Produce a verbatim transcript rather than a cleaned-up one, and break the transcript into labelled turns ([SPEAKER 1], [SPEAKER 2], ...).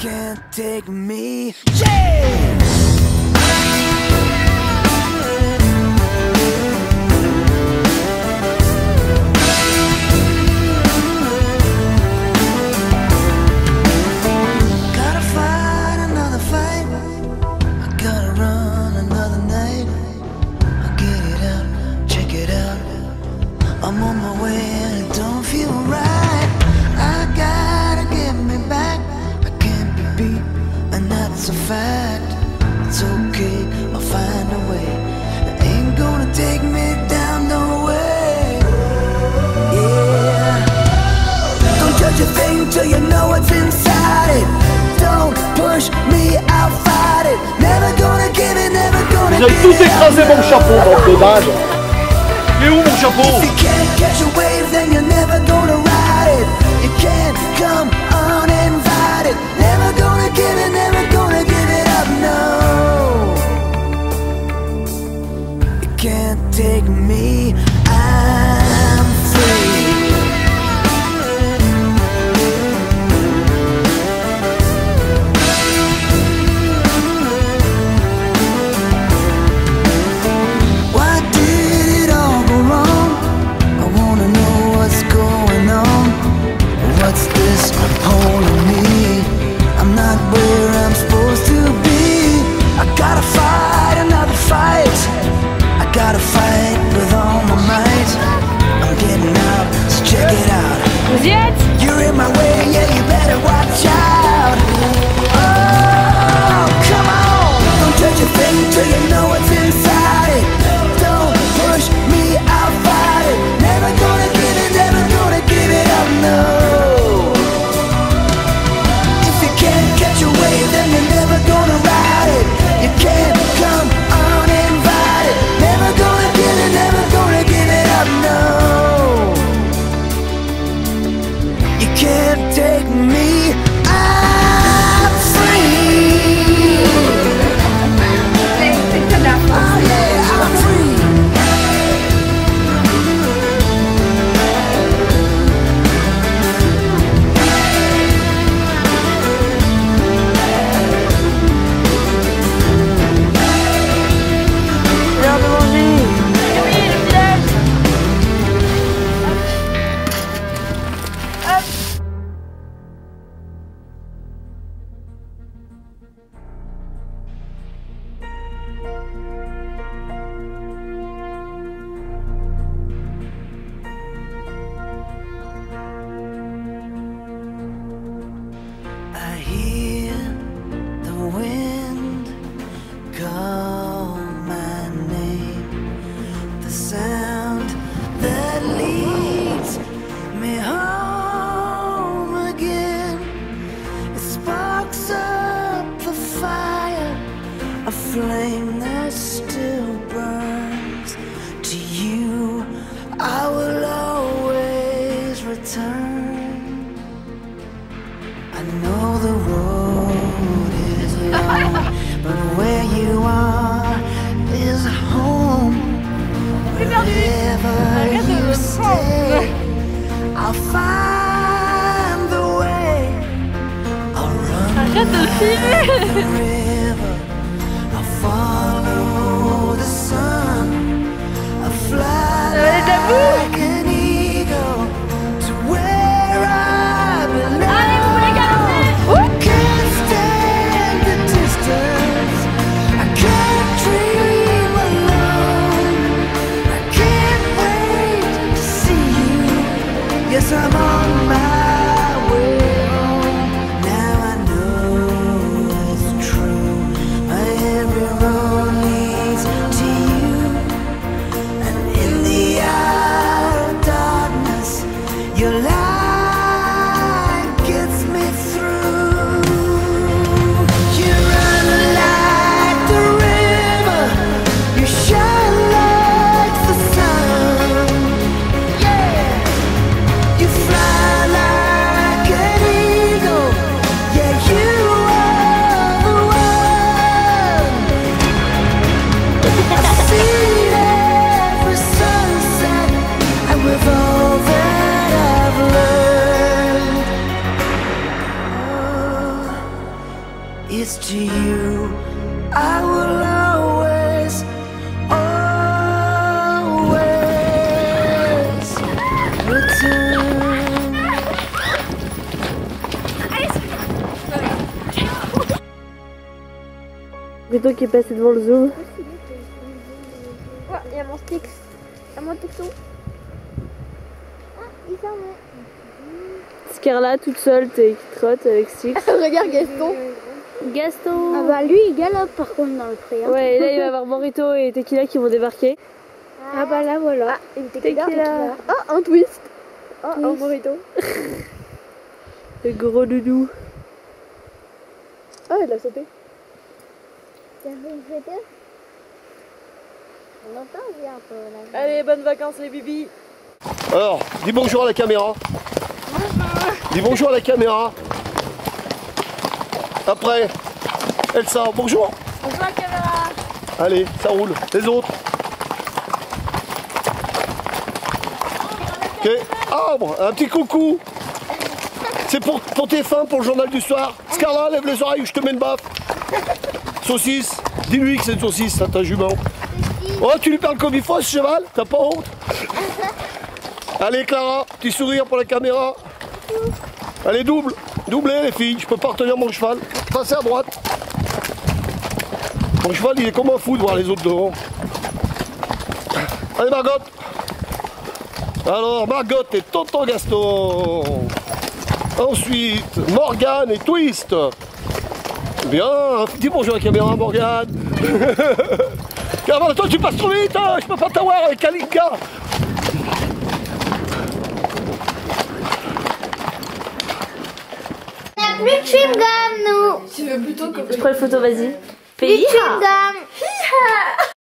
[SPEAKER 1] can't take me. Yeah! I'm on my way and it don't feel right. I gotta get me back. I can't be beat, and that's a fact. It's okay, I'll find a way. It ain't gonna take me down, no way. Yeah. Don't judge a thing till you know what's inside it. Don't push me, I'll fight it. Never gonna give it, never gonna give it.
[SPEAKER 2] Vous avez tous écrasé mon chapeau, bande de dingue. Il est où mon chapeau?
[SPEAKER 1] If you can't catch a wave, then you're never gonna ride it. You can't come uninvited. Never gonna give it, never gonna give it up, no. You can't take me, I'm free. You're in my way, yeah, you better watch out. Oh, come on. Don't judge a thing till you know what's inside it. Don't push me, I'll fight it. Never gonna give it, never gonna give it up, no. If you can't catch a wave, then you're never gonna ride it. You can't come uninvited. Never gonna give it, never gonna give it up, no. You can't take me, I'm free. Oh yeah, I'm free. Viens de manger. Oui, le village. Hop. I hear the wind call my name, the sound that leads me home again. It sparks up the fire, a flame that still burns. To you I will always return. I know the road is long, but where you are is home. Wherever you stay, I'll find the way. I'll run like the river, I'll follow the sun, I'll fly like an eagle to where I belong. Can't stand the distance, I can't dream alone, I can't wait to see you. Yes, I'm on my way home. Now I know it's true.
[SPEAKER 3] photo qui est passée devant le zoom.
[SPEAKER 4] Ouais, il y a mon stick. Il y a mon texto. Ah, il s'en va.
[SPEAKER 3] Scarla toute seule, t'es qui trotte avec Stix.
[SPEAKER 4] Regarde Gaston.
[SPEAKER 3] Gaston.
[SPEAKER 4] Ah bah lui il galope par contre dans le pré. Hein.
[SPEAKER 3] Ouais, et là il va y avoir Morito et Tequila qui vont débarquer.
[SPEAKER 4] Ah bah là voilà. Ah, une tequila.
[SPEAKER 3] Tequila.
[SPEAKER 4] Ah, un twist. Ah, un morito.
[SPEAKER 3] Le gros doudou.
[SPEAKER 4] Ah, il a sauté. Ça fait une fête. On entend bien un peu là.
[SPEAKER 3] Allez, bonnes vacances les bibis.
[SPEAKER 2] Alors, dis bonjour à la caméra. Dis bonjour à la caméra. Après, Elsa, bonjour.
[SPEAKER 3] Bonjour la caméra.
[SPEAKER 2] Allez, ça roule. Les autres. Ok. Arbre, un petit coucou. C'est pour, pour tes fins, pour le journal du soir. Scarla, lève les oreilles ou je te mets une baffe. Saucisse. Dis-lui que c'est une saucisse, ça, ta jument. Oh, tu lui parles comme il faut, ce cheval. T'as pas honte? Allez, Clara, petit sourire pour la caméra. Allez, double. Doublez, les filles. Je peux pas retenir mon cheval. Passez à droite. Mon cheval, il est comme un fou de voir les autres devant. Allez, Margot. Alors, Margot et Tonton Gaston. Ensuite, Morgane et Twist. Bien. Dis bonjour à la caméra, Morgane. Avant, toi, tu passes trop vite. Hein. Je peux pas t'avoir avec Kalinka.
[SPEAKER 4] Plus de chewing-gum, nous.
[SPEAKER 3] Je prends une photo, vas-y.
[SPEAKER 4] Plus de chewing-gum.